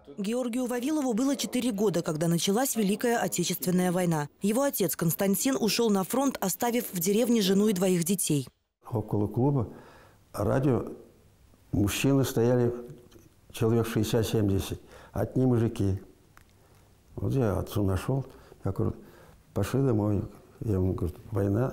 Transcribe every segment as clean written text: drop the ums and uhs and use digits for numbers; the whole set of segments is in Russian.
Георгию Вавилову было 4 года, когда началась Великая Отечественная война. Его отец Константин ушел на фронт, оставив в деревне жену и 2 детей. Около клуба радио мужчины стояли человек 60-70, одни мужики. Вот я отцу нашел, я говорю, пошли домой. Я ему говорю, война.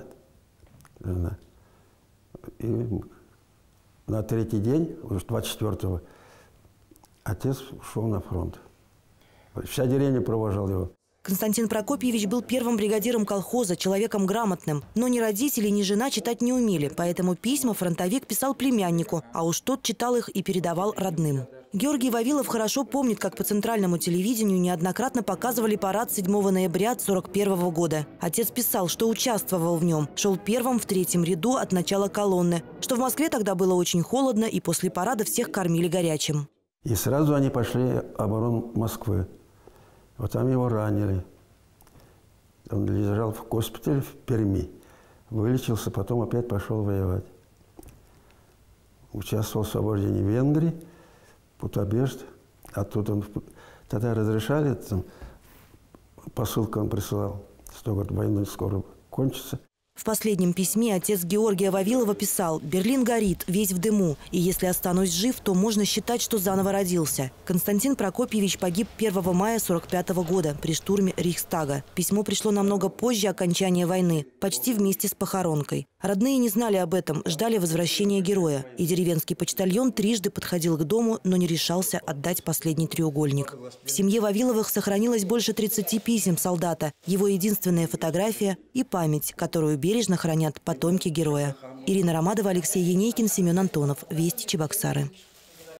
И на 3-й день, уже 24-го, отец ушел на фронт. Вся деревня провожала его. Константин Прокопьевич был первым бригадиром колхоза, человеком грамотным. Но ни родители, ни жена читать не умели, поэтому письма фронтовик писал племяннику, а уж тот читал их и передавал родным. Георгий Вавилов хорошо помнит, как по центральному телевидению неоднократно показывали парад 7 ноября 1941 года. Отец писал, что участвовал в нем, шел первым в 3-м ряду от начала колонны, что в Москве тогда было очень холодно и после парада всех кормили горячим. И сразу они пошли оборону Москвы. Вот там его ранили. Он лежал в госпитале в Перми. Вылечился, потом опять пошел воевать. Участвовал в освобождении Венгрии, Будапешт. Оттуда он тогда разрешали, там, посылку он присылал, что говорит, война скоро кончится. В последнем письме отец Георгия Вавилова писал: «Берлин горит, весь в дыму, и если останусь жив, то можно считать, что заново родился». Константин Прокопьевич погиб 1 мая 1945 года при штурме Рейхстага. Письмо пришло намного позже окончания войны, почти вместе с похоронкой. Родные не знали об этом, ждали возвращения героя. И деревенский почтальон трижды подходил к дому, но не решался отдать последний треугольник. В семье Вавиловых сохранилось больше 30 писем солдата, его единственная фотография и память, которую бережно хранят потомки героя. Ирина Ромадова, Алексей Енейкин, Семен Антонов. Вести, Чебоксары.